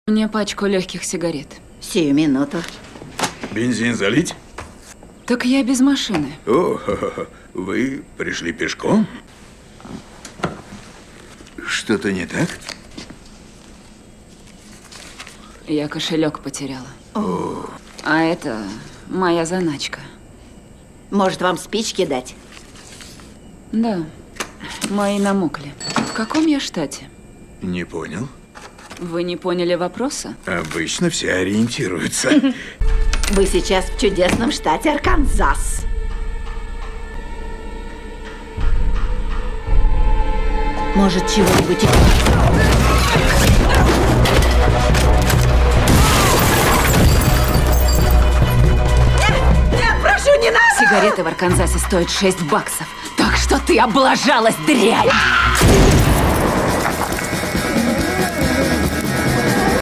Мне пачку легких сигарет. Сию минуту. Бензин залить? Так я без машины. О, вы пришли пешком? Что-то не так? Я кошелек потеряла. А это моя заначка. Может, вам спички дать? Да, мои намокли. В каком я штате? Не понял. Вы не поняли вопроса? Обычно все ориентируются. Вы сейчас в чудесном штате Арканзас. Может, чего-нибудь... Нет, прошу, не надо! Сигареты в Арканзасе стоят $6. Так что ты облажалась, дрянь!